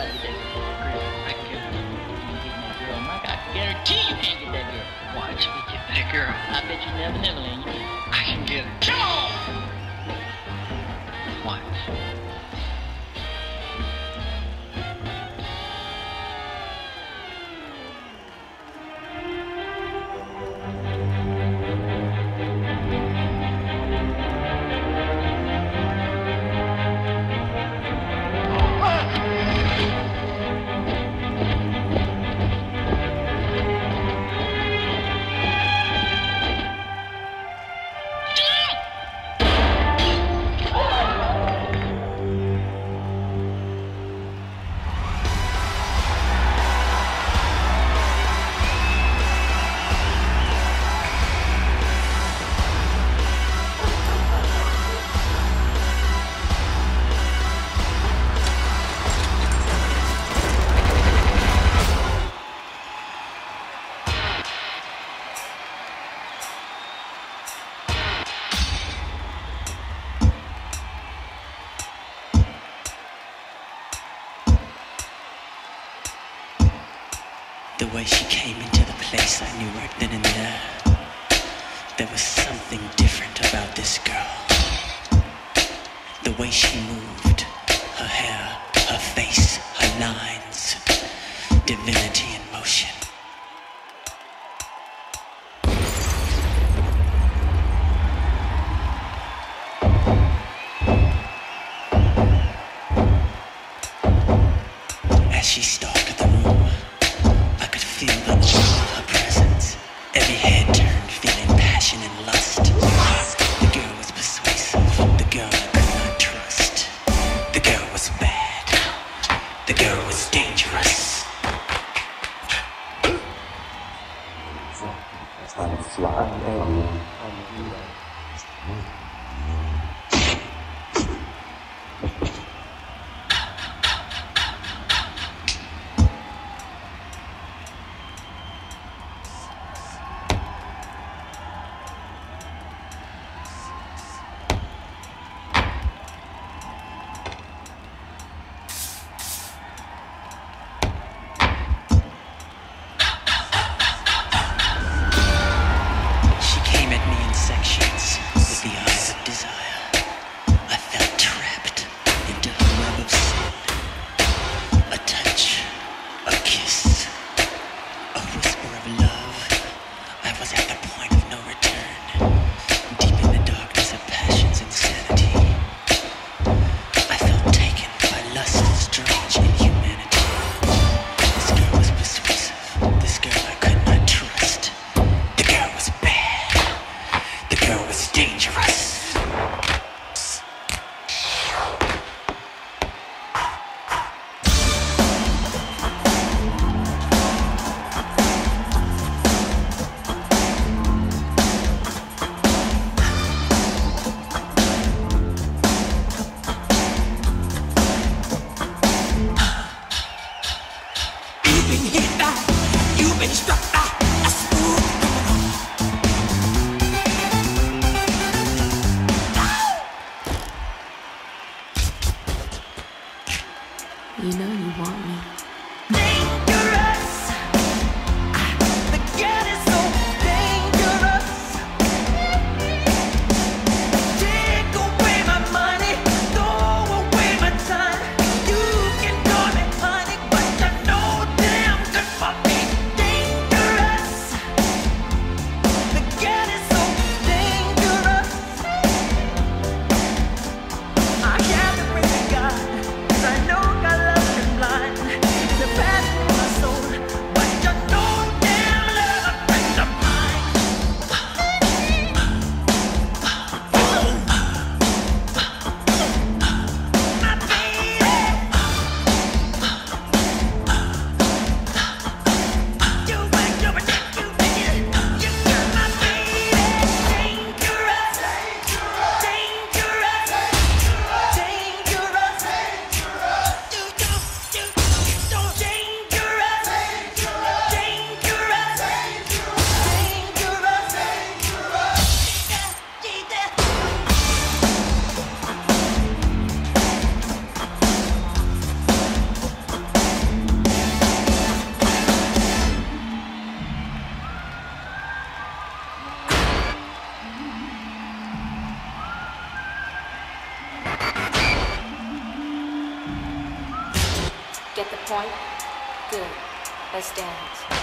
get that girl. I can get that girl. Mike, I guarantee you can't get that girl. Watch me get that girl. I bet you never land. You can. I can get her. Come on! Watch. The way she came into the place, I knew right then and there was something different about this girl. The way she moved, her hair, her face, her lines, divinity in motion. As she stalked the room, I could feel the awe of her presence. Every head turned, feeling passion and lust. The girl was persuasive, the girl I could not trust. The girl was bad, the girl was dangerous. You know you want me. Dangerous. The girl is so dangerous. Take away my money, throw away my time. You can call me honey, but you're no damn good for me. Dangerous. The girl is so dangerous. I can't pray to God, 'cause I know God loves me blind. Get the point? Good. Let's dance.